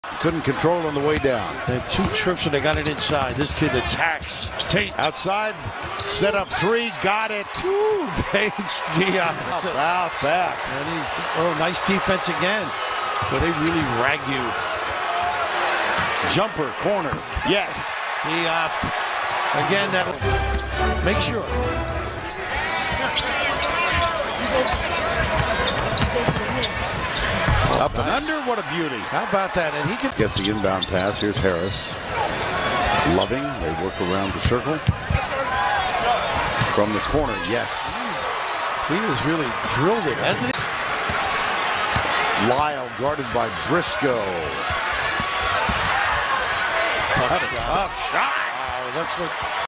Couldn't control it on the way down. They had 2 trips when they got it inside. This kid attacks. Tate outside, set up 3, got it. Ooh, Bates-Diop. How about that? And nice defense again. But they really rag you. Jumper, corner, yes. Diop. Again, that'll make sure. Up and under, what a beauty. How about that? And he gets the inbound pass. Here's Harris. Loving, they work around the circle. From the corner, yes. He has really drilled it, hasn't he? Lyle guarded by Briscoe. Tough shot. Tough shot. Wow, that's what